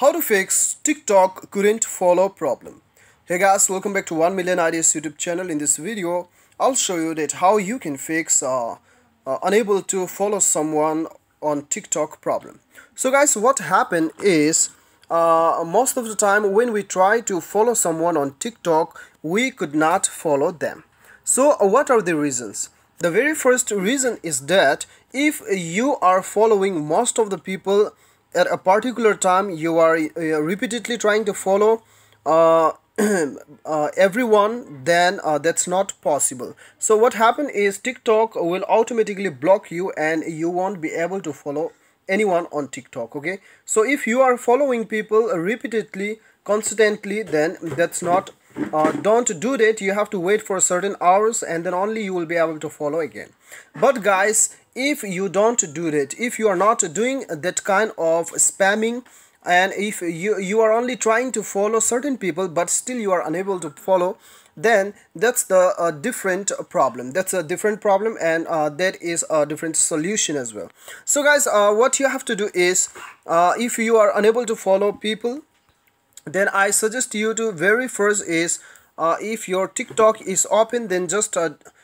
How to fix TikTok couldn't follow problem. Hey guys, welcome back to 1 Million Ideas YouTube channel. In this video, I'll show you that how you can fix unable to follow someone on TikTok problem. So guys, what happened is most of the time when we try to follow someone on TikTok, we could not follow them. So what are the reasons? The very first reason is that if you are following most of the people at a particular time, you are repeatedly trying to follow everyone, then that's not possible. So what happened is TikTok will automatically block you and you won't be able to follow anyone on TikTok. Okay, so if you are following people repeatedly, constantly, then that's not don't do that. You have to wait for certain hours and then only you will be able to follow again. But guys, if you don't do that, if you are not doing that kind of spamming, and if you are only trying to follow certain people but still you are unable to follow, then that's the different problem. That's a different problem, and that is a different solution as well. So guys, what you have to do is if you are unable to follow people, then I suggest you to very first is if your TikTok is open, then just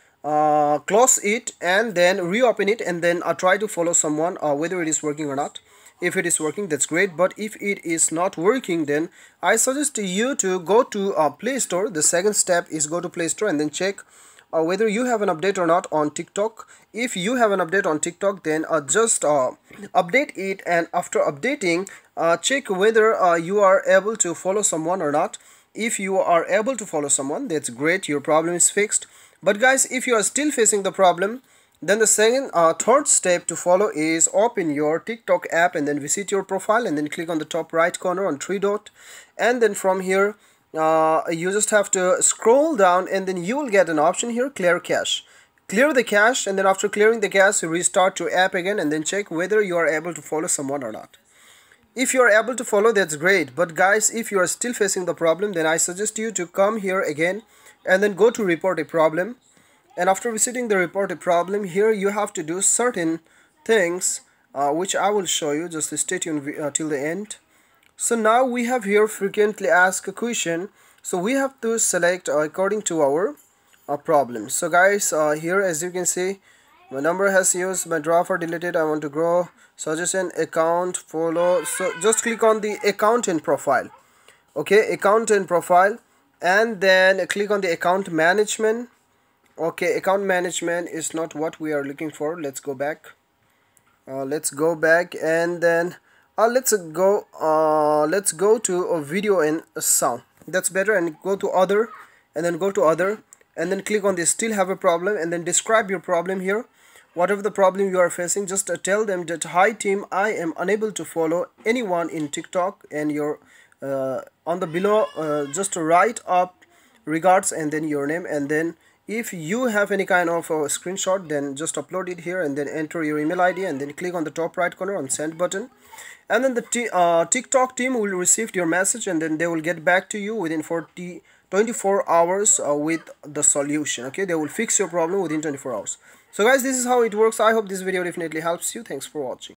close it and then reopen it and then try to follow someone, whether it is working or not. If it is working, that's great, but if it is not working, then I suggest you to go to Play Store. The second step is go to Play Store and then check whether you have an update or not on TikTok. If you have an update on TikTok, then just update it, and after updating, check whether you are able to follow someone or not. If you are able to follow someone, that's great, your problem is fixed. But guys, if you are still facing the problem, then the third step to follow is open your TikTok app and then visit your profile and then click on the top right corner on three dot, and then from here you just have to scroll down and then you will get an option here, clear cache. Clear the cache, and then after clearing the cache, restart your app again and then check whether you are able to follow someone or not. If you are able to follow, that's great. But guys, if you are still facing the problem, then I suggest you to come here again and then go to report a problem. And after visiting the report a problem, here you have to do certain things which I will show you. Just stay tuned till the end. So now we have here frequently asked a question. So we have to select according to our problem. So guys, here as you can see, my number has used, my draft or deleted, I want to grow, suggestion, account, follow. So just click on the account and profile. Okay, account and profile, and then click on the account management. Okay, account management is not what we are looking for. Let's go back. And then let's go to a video and a sound. That's better. And go to other, and then go to other, and then click on this still have a problem, and then describe your problem here. Whatever the problem you are facing, just tell them that, hi team, I am unable to follow anyone in TikTok, and your on the below just write up regards and then your name, and then if you have any kind of a screenshot, then just upload it here and then enter your email ID and then click on the top right corner on send button, and then the TikTok team will receive your message and then they will get back to you within 24 hours with the solution. Okay, they will fix your problem within 24 hours. So guys, this is how it works. I hope this video definitely helps you. Thanks for watching.